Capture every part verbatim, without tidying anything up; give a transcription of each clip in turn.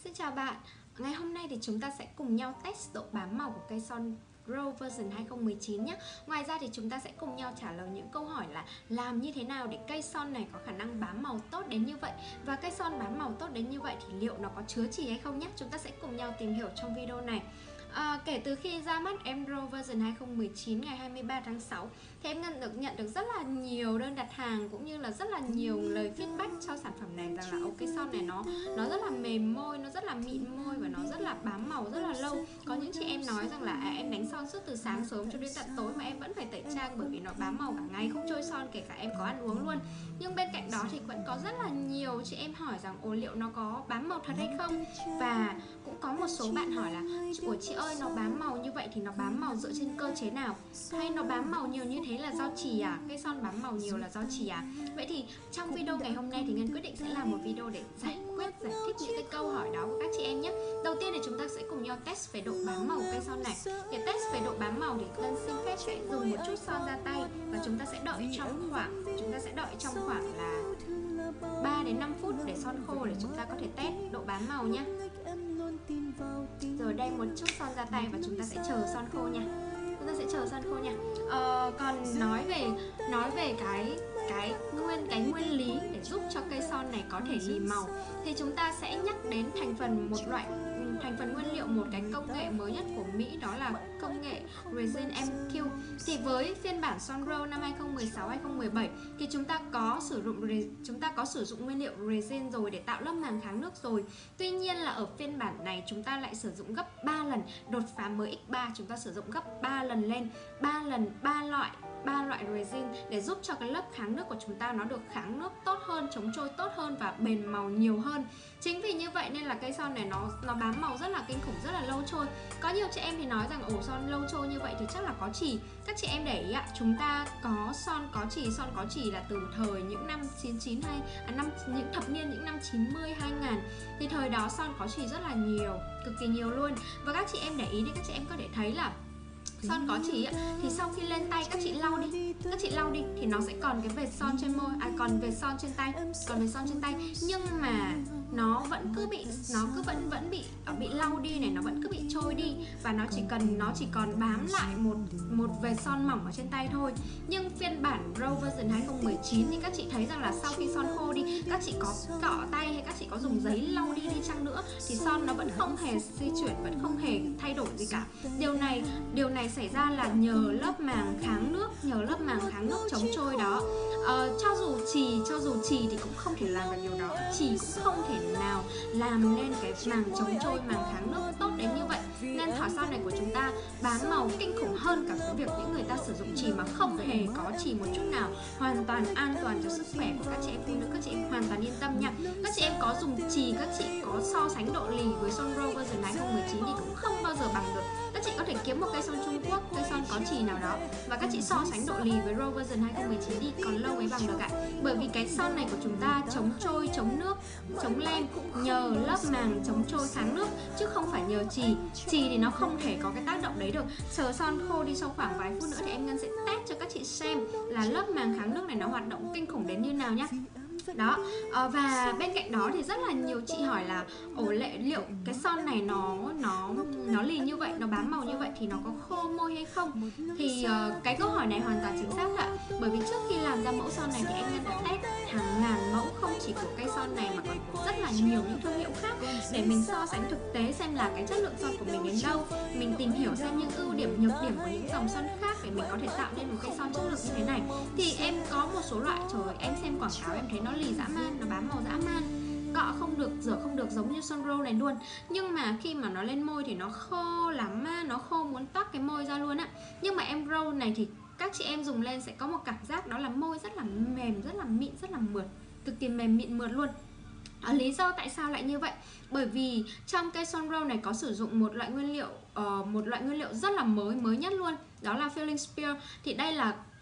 Xin chào bạn. Ngày hôm nay thì chúng ta sẽ cùng nhau test độ bám màu của cây son Grow version hai không một chín nhé. Ngoài ra thì chúng ta sẽ cùng nhau trả lời những câu hỏi là làm như thế nào để cây son này có khả năng bám màu tốt đến như vậy, và cây son bám màu tốt đến như vậy thì liệu nó có chứa chì hay không nhé. Chúng ta sẽ cùng nhau tìm hiểu trong video này. À, kể từ khi ra mắt em Grow version hai không một chín ngày hai mươi ba tháng sáu thì em nhận được nhận được rất là nhiều đơn đặt hàng cũng như là rất là nhiều lời feedback cho sản phẩm này, rằng là ok son này nó nó rất là mềm môi, nó rất là mịn môi và nó rất là bám màu rất là lâu. Có những chị em nói rằng là à, em đánh son suốt từ sáng sớm cho đến tận tối mà em vẫn phải tẩy trang bởi vì nó bám màu cả ngày không trôi son, kể cả em có ăn uống luôn. Nhưng bên cạnh đó thì vẫn có rất là nhiều chị em hỏi rằng ồ liệu nó có bám màu thật hay không, và cũng có một số bạn hỏi là ủa chị ơi, nó bám màu như vậy thì nó bám màu dựa trên cơ chế nào, hay nó bám màu nhiều như thế là do chì à, cây son bám màu nhiều là do chì à. Vậy thì trong video ngày hôm nay thì Ngân quyết định sẽ làm một video để giải quyết giải thích những cái câu hỏi đó của các chị em nhé. Đầu tiên thì chúng ta sẽ cùng nhau test về độ bám màu của cây son này. Để test về độ bám màu thì Ngân xin phép sẽ dùng một chút son ra tay và chúng ta sẽ đợi trong khoảng chúng ta sẽ đợi trong khoảng là ba đến năm phút để son khô để chúng ta có thể test độ bám màu nhé. Rồi đây một chút son ra tay và chúng ta sẽ chờ son khô nha. Chúng ta sẽ chờ son khô nha. Ờ, còn nói về nói về cái cái nguyên cái nguyên lý để giúp cho cây son này có thể lì màu thì chúng ta sẽ nhắc đến thành phần một loại thành phần nguyên liệu, một cái công nghệ mới nhất của Mỹ, đó là công nghệ Resin em quy. Thì với phiên bản Son Grow năm hai không một sáu hai không một bảy thì chúng ta có sử dụng chúng ta có sử dụng nguyên liệu resin rồi để tạo lớp màng kháng nước rồi. Tuy nhiên là ở phiên bản này chúng ta lại sử dụng gấp ba lần, đột phá mới nhân ba, chúng ta sử dụng gấp ba lần lên, ba lần ba loại ba loại resin để giúp cho cái lớp kháng nước của chúng ta nó được kháng nước tốt hơn, chống trôi tốt hơn và bền màu nhiều hơn. Chính vì như vậy nên là cây son này nó nó bám màu rất là kinh khủng, rất là lâu trôi. Có nhiều chị em thì nói rằng ổ son lâu trôi như vậy thì chắc là có chì. Các chị em để ý ạ, chúng ta có son có chì, son có chì là từ thời những năm chín chín hay à, năm những thập niên những năm chín mươi hai nghìn thì thời đó son có chì rất là nhiều, cực kỳ nhiều luôn. Và các chị em để ý thì các chị em có thể thấy là son có chì ấy, thì sau khi lên tay các chị lau đi các chị lau đi thì nó sẽ còn cái vệt son trên môi, à còn vệt son trên tay còn vệt son trên tay nhưng mà nó vẫn cứ bị nó cứ vẫn vẫn bị bị lau đi này, nó vẫn cứ bị trôi đi và nó chỉ cần nó chỉ còn bám lại một một vệt son mỏng ở trên tay thôi. Nhưng phiên bản Grow version hai không một chín thì các chị thấy rằng là sau khi son khô đi, các chị có cọ tay hay các chị có dùng giấy lau đi đi chăng nữa thì son nó vẫn không hề di chuyển, vẫn không hề thay đổi gì cả. Điều này điều này xảy ra là nhờ lớp màng kháng nước, nhờ lớp màng kháng nước chống trôi đó. Ờ, cho dù chì cho dù chì thì cũng không thể làm được điều đó, chì cũng không thể nào làm nên cái màng chống trôi, màng kháng nước tốt đến như vậy. Nên thỏi son này của chúng ta bám màu kinh khủng hơn cả cái việc những người ta sử dụng chì mà không hề có chì một chút nào, hoàn toàn an toàn cho sức khỏe của các chị em phụ nữ. Các chị em hoàn toàn yên tâm nha. Các chị em có dùng chì, các chị có so sánh độ lì với Son Grow version hai không một chín thì cũng không bao giờ bằng được. Các chị có thể kiếm một cây son Trung Quốc, cây son có chì nào đó và các chị so sánh độ lì với Grow version hai không một chín đi, còn lâu mới bằng được ạ. Bởi vì cái son này của chúng ta chống trôi, chống nước, chống lem nhờ lớp màng chống trôi kháng nước chứ không phải nhờ chì. Chì thì nó không thể có cái tác động đấy được. Chờ son khô đi sau khoảng vài phút nữa thì em Ngân sẽ test cho các chị xem là lớp màng kháng nước này nó hoạt động kinh khủng đến như nào nhá. Đó, à, và bên cạnh đó thì rất là nhiều chị hỏi là ồ lệ liệu cái son này nó nó nó lì như vậy, nó bám màu như vậy thì nó có khô môi hay không? Thì uh, cái câu hỏi này hoàn toàn chính xác ạ. Bởi vì trước khi làm ra mẫu son này thì em Ngân đã test hàng ngàn mẫu, không chỉ của cây son này mà còn của rất là nhiều những thương hiệu khác để mình so sánh thực tế xem là cái chất lượng son của mình đến đâu, mình tìm hiểu xem những ưu điểm, nhược điểm của những dòng son khác để mình có thể tạo nên một cây son chất lượng như thế này. Thì em có một số loại, trời em xem quảng cáo em thấy nó lì dã man, nó bám màu dã man, cọ không được, rửa không được, giống như Son Grow này luôn. Nhưng mà khi mà nó lên môi thì nó khô lắm mà, nó khô muốn toát cái môi ra luôn á. Nhưng mà em Grow này thì các chị em dùng lên sẽ có một cảm giác đó là môi rất là mềm, rất là mịn, rất là mượt, cực kỳ mềm mịn mượt luôn. À, lý do tại sao lại như vậy? Bởi vì trong cây Son Grow này có sử dụng một loại nguyên liệu uh, một loại nguyên liệu rất là mới mới nhất luôn, đó là Filling Spear. Thì đây là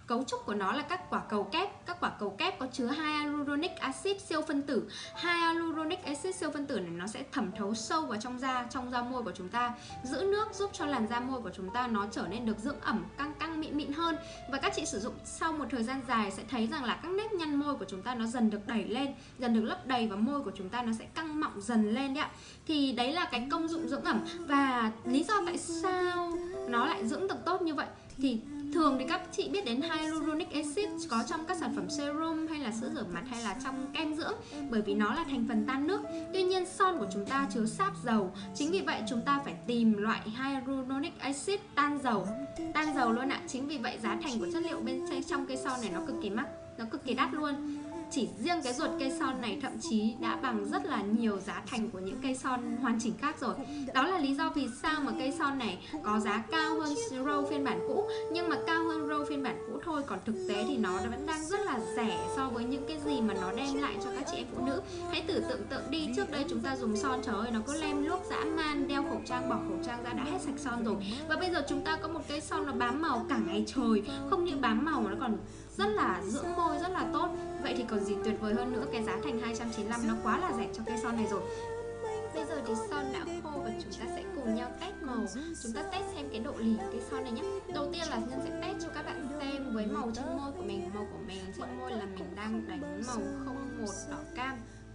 cấu trúc của nó là các quả cầu kép. Các quả cầu kép có chứa hyaluronic acid siêu phân tử. Hyaluronic acid siêu phân tử này nó sẽ thẩm thấu sâu vào trong da, trong da môi của chúng ta, giữ nước, giúp cho làn da môi của chúng ta nó trở nên được dưỡng ẩm, căng căng mịn mịn hơn. Và các chị sử dụng sau một thời gian dài sẽ thấy rằng là các nếp nhăn môi của chúng ta nó dần được đẩy lên, dần được lấp đầy và môi của chúng ta nó sẽ căng mọng dần lên đấy ạ. Thì đấy là cái công dụng dưỡng ẩm. Và lý do tại sao nó lại dưỡng được tốt như vậy thì thường thì các chị biết đến hyaluronic acid có trong các sản phẩm serum hay là sữa rửa mặt hay là trong kem dưỡng, bởi vì nó là thành phần tan nước. Tuy nhiên son của chúng ta chứa sáp dầu, chính vì vậy chúng ta phải tìm loại hyaluronic acid tan dầu, tan dầu luôn ạ. Chính vì vậy giá thành của chất liệu bên trong cây son này nó cực kỳ mắc, nó cực kỳ đắt luôn. Chỉ riêng cái ruột cây son này thậm chí đã bằng rất là nhiều giá thành của những cây son hoàn chỉnh khác rồi. Đó là lý do vì sao mà cây son này có giá cao hơn Rose phiên bản cũ. Nhưng mà cao hơn Rose phiên bản cũ thôi, còn thực tế thì nó vẫn đang rất là rẻ so với những cái gì mà nó đem lại cho các chị em phụ nữ. Hãy thử tưởng tượng đi, trước đây chúng ta dùng son, trời ơi, nó cứ lem luốc dã man, đeo khẩu trang, bỏ khẩu trang ra đã hết sạch son rồi. Và bây giờ chúng ta có một cây son nó bám màu cả ngày trời, không những bám màu mà nó còn rất là dưỡng môi, rất là tốt. Vậy thì còn gì tuyệt vời hơn nữa, cái giá thành hai trăm chín mươi lăm nó quá là rẻ cho cây son này rồi. Bây giờ thì son đã khô và chúng ta sẽ cùng nhau test màu. Chúng ta test xem cái độ lì của cây son này nhé. Đầu tiên là Nhân sẽ test cho các bạn xem với màu trên môi của mình. Màu của mình trên môi là mình đang đánh màu không một đỏ cam.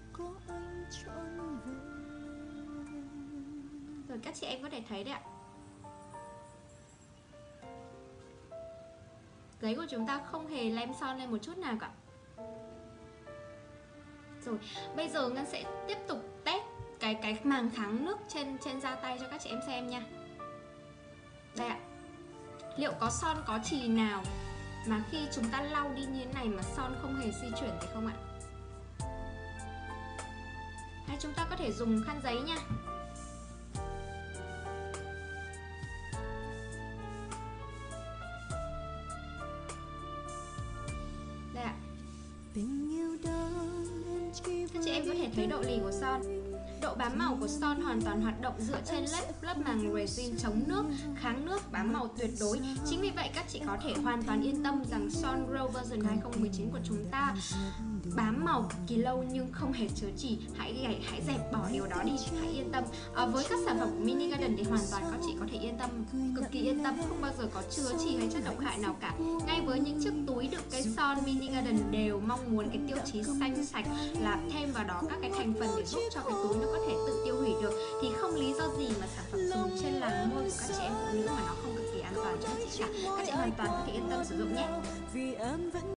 Rồi các chị em có thể thấy đấy ạ, giấy của chúng ta không hề lem son lên một chút nào cả. Rồi, bây giờ Ngân sẽ tiếp tục test cái cái màng kháng nước trên trên da tay cho các chị em xem nha. Đây ạ. Liệu có son có chì nào mà khi chúng ta lau đi như thế này mà son không hề di chuyển thì không ạ? Hay chúng ta có thể dùng khăn giấy nha. Đây ạ. Các chị em có thể thấy độ lì của son. Độ bám màu của son hoàn toàn hoạt động dựa trên lớp lớp màng resin chống nước, kháng nước, bám màu tuyệt đối. Chính vì vậy các chị có thể hoàn toàn yên tâm rằng son Rose version hai không một chín của chúng ta bám màu cực kỳ lâu nhưng không hề chứa chì. Hãy hãy, hãy dẹp bỏ điều đó đi, hãy yên tâm. À, với các sản phẩm của Mini Garden thì hoàn toàn các chị có thể yên tâm, cực kỳ yên tâm, không bao giờ có chứa chì hay chất độc hại nào cả. Ngay với những chiếc túi đựng cây son, Mini Garden đều mong muốn cái tiêu chí xanh sạch là thêm vào đó các cái thành phần để giúp cho cái túi nó có thể tự tiêu hủy được, thì không lý do gì mà sản phẩm dùng trên làn môi của các chị em phụ nữ mà nó không cực kỳ an toàn cho các chị cả. Các chị hoàn toàn có thể yên tâm sử dụng nhé.